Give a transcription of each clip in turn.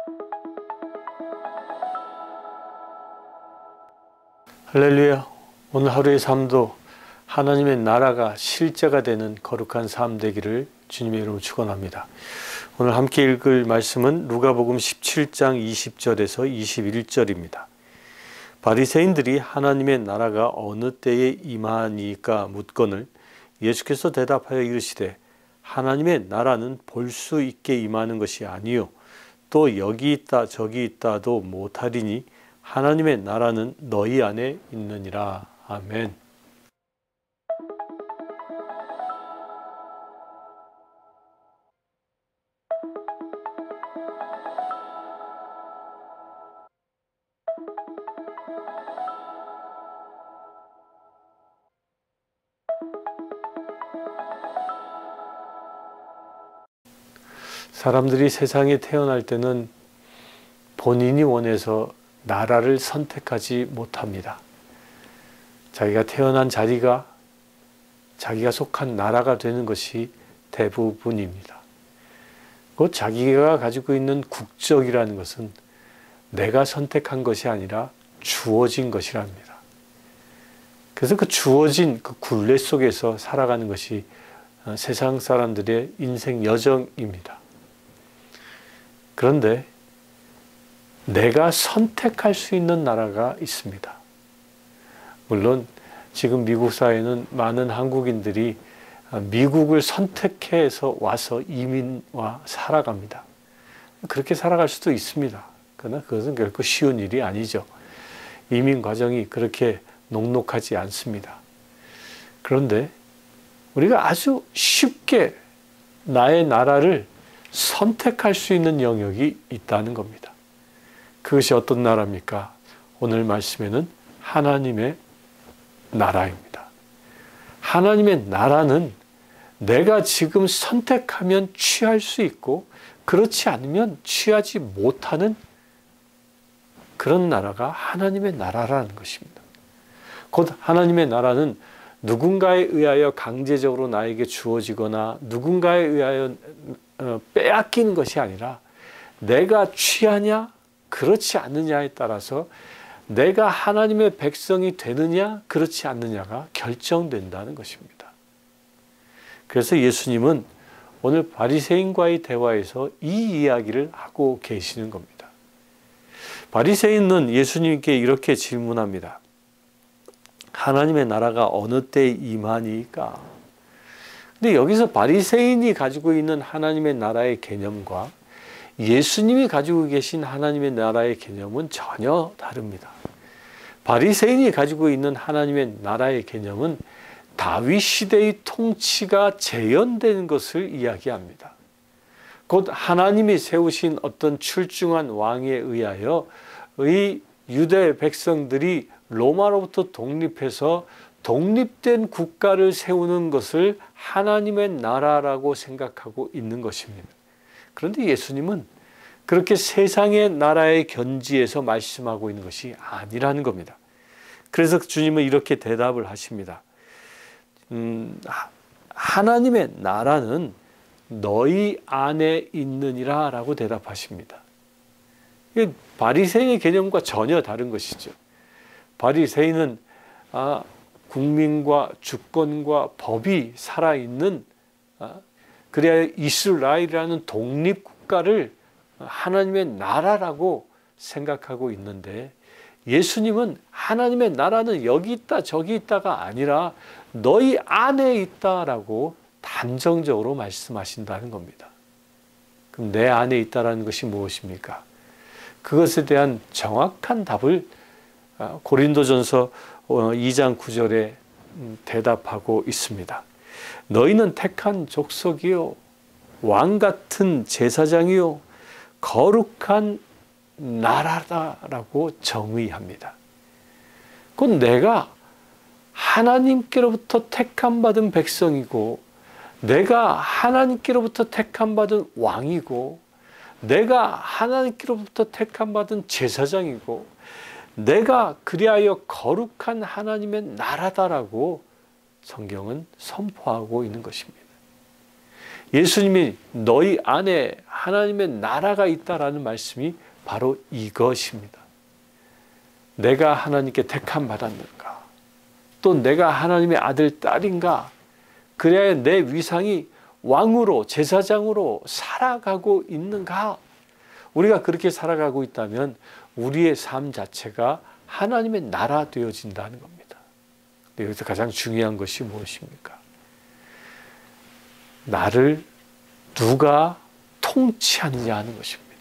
할렐루야. 오늘 하루의 삶도 하나님의 나라가 실제가 되는 거룩한 삶 되기를 주님의 이름으로 축원합니다. 오늘 함께 읽을 말씀은 누가복음 17장 20절에서 21절입니다. 바리새인들이 하나님의 나라가 어느 때에 임하니까 묻거늘 예수께서 대답하여 이르시되 하나님의 나라는 볼 수 있게 임하는 것이 아니요 또 여기 있다 저기 있다도 못하리니 하나님의 나라는 너희 안에 있느니라. 아멘. 사람들이 세상에 태어날 때는 본인이 원해서 나라를 선택하지 못합니다. 자기가 태어난 자리가 자기가 속한 나라가 되는 것이 대부분입니다. 곧 자기가 가지고 있는 국적이라는 것은 내가 선택한 것이 아니라 주어진 것이랍니다. 그래서 그 주어진 그 굴레 속에서 살아가는 것이 세상 사람들의 인생 여정입니다. 그런데 내가 선택할 수 있는 나라가 있습니다. 물론 지금 미국 사회는 많은 한국인들이 미국을 선택해서 와서 이민와 살아갑니다. 그렇게 살아갈 수도 있습니다. 그러나 그것은 결코 쉬운 일이 아니죠. 이민 과정이 그렇게 녹록하지 않습니다. 그런데 우리가 아주 쉽게 나의 나라를 선택할 수 있는 영역이 있다는 겁니다. 그것이 어떤 나라입니까? 오늘 말씀에는 하나님의 나라입니다. 하나님의 나라는 내가 지금 선택하면 취할 수 있고 그렇지 않으면 취하지 못하는 그런 나라가 하나님의 나라라는 것입니다. 곧 하나님의 나라는 누군가에 의하여 강제적으로 나에게 주어지거나 누군가에 의하여 빼앗기는 것이 아니라 내가 취하냐 그렇지 않느냐에 따라서 내가 하나님의 백성이 되느냐 그렇지 않느냐가 결정된다는 것입니다. 그래서 예수님은 오늘 바리새인과의 대화에서 이 이야기를 하고 계시는 겁니다. 바리새인은 예수님께 이렇게 질문합니다. 하나님의 나라가 어느 때에 임하니까? 근데 여기서 바리새인이 가지고 있는 하나님의 나라의 개념과 예수님이 가지고 계신 하나님의 나라의 개념은 전혀 다릅니다. 바리새인이 가지고 있는 하나님의 나라의 개념은 다윗 시대의 통치가 재현되는 것을 이야기합니다. 곧 하나님이 세우신 어떤 출중한 왕에 의하여 의 유대 백성들이 로마로부터 독립해서 독립된 국가를 세우는 것을 하나님의 나라라고 생각하고 있는 것입니다. 그런데 예수님은 그렇게 세상의 나라의 견지에서 말씀하고 있는 것이 아니라는 겁니다. 그래서 주님은 이렇게 대답을 하십니다. 하나님의 나라는 너희 안에 있느니라 라고 대답하십니다. 이게 바리새인의 개념과 전혀 다른 것이죠. 바리새인은 국민과 주권과 법이 살아있는 그래야 이스라엘이라는 독립국가를 하나님의 나라라고 생각하고 있는데 예수님은 하나님의 나라는 여기 있다 저기 있다가 아니라 너희 안에 있다라고 단정적으로 말씀하신다는 겁니다. 그럼 내 안에 있다라는 것이 무엇입니까? 그것에 대한 정확한 답을 고린도전서 2장 9절에 대답하고 있습니다. 너희는 택한 족속이요 왕 같은 제사장이요 거룩한 나라다라고 정의합니다. 곧 내가 하나님께로부터 택함받은 백성이고 내가 하나님께로부터 택함받은 왕이고 내가 하나님께로부터 택함받은 제사장이고 내가 그리하여 거룩한 하나님의 나라다라고 성경은 선포하고 있는 것입니다. 예수님이 너희 안에 하나님의 나라가 있다라는 말씀이 바로 이것입니다. 내가 하나님께 택함 받았는가? 또 내가 하나님의 아들, 딸인가? 그래야 내 위상이 왕으로, 제사장으로 살아가고 있는가? 우리가 그렇게 살아가고 있다면 우리의 삶 자체가 하나님의 나라 되어진다는 겁니다. 여기서 가장 중요한 것이 무엇입니까? 나를 누가 통치하느냐 하는 것입니다.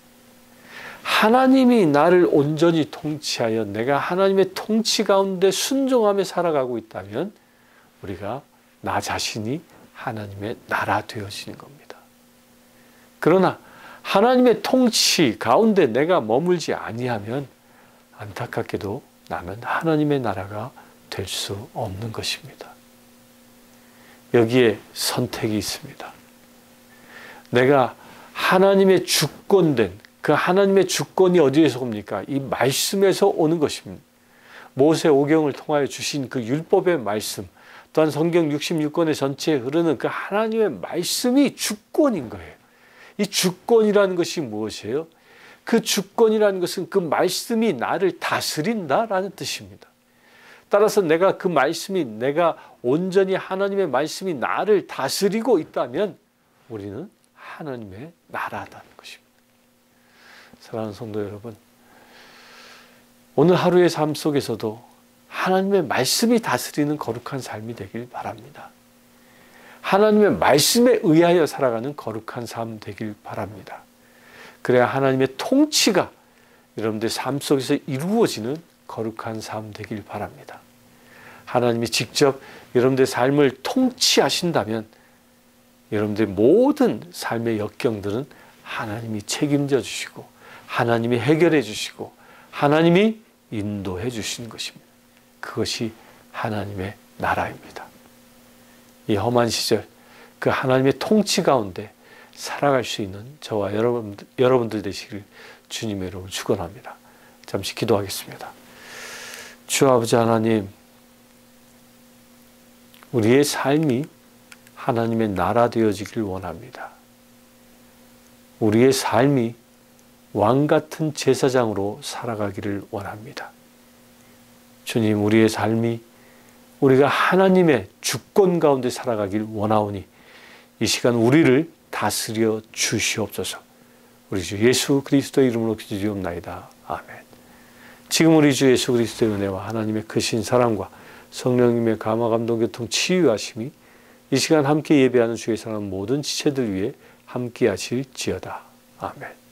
하나님이 나를 온전히 통치하여 내가 하나님의 통치 가운데 순종하며 살아가고 있다면 우리가 나 자신이 하나님의 나라 되어지는 겁니다. 그러나 하나님의 통치 가운데 내가 머물지 아니하면 안타깝게도 나는 하나님의 나라가 될 수 없는 것입니다. 여기에 선택이 있습니다. 내가 하나님의 주권된 그 하나님의 주권이 어디에서 옵니까? 이 말씀에서 오는 것입니다. 모세 오경을 통하여 주신 그 율법의 말씀, 또한 성경 66권의 전체에 흐르는 그 하나님의 말씀이 주권인 거예요. 이 주권이라는 것이 무엇이에요? 그 주권이라는 것은 그 말씀이 나를 다스린다라는 뜻입니다. 따라서 내가 그 말씀이 내가 온전히 하나님의 말씀이 나를 다스리고 있다면 우리는 하나님의 나라라는 것입니다. 사랑하는 성도 여러분, 오늘 하루의 삶 속에서도 하나님의 말씀이 다스리는 거룩한 삶이 되길 바랍니다. 하나님의 말씀에 의하여 살아가는 거룩한 삶 되길 바랍니다. 그래야 하나님의 통치가 여러분들 삶 속에서 이루어지는 거룩한 삶 되길 바랍니다. 하나님이 직접 여러분들의 삶을 통치하신다면 여러분들의 모든 삶의 역경들은 하나님이 책임져 주시고 하나님이 해결해 주시고 하나님이 인도해 주시는 것입니다. 그것이 하나님의 나라입니다. 이 험한 시절 그 하나님의 통치 가운데 살아갈 수 있는 저와 여러분들 되시길 주님의 이름으로 축원합니다. 잠시 기도하겠습니다. 주 아버지 하나님, 우리의 삶이 하나님의 나라 되어지길 원합니다. 우리의 삶이 왕 같은 제사장으로 살아가기를 원합니다. 주님, 우리의 삶이 우리가 하나님의 주권 가운데 살아가길 원하오니 이 시간 우리를 다스려 주시옵소서. 우리 주 예수 그리스도의 이름으로 기도드리옵나이다. 아멘. 지금 우리 주 예수 그리스도의 은혜와 하나님의 크신 사랑과 성령님의 감화 감동 교통 치유하심이 이 시간 함께 예배하는 주의 사랑 모든 지체들 위해 함께 하실지어다. 아멘.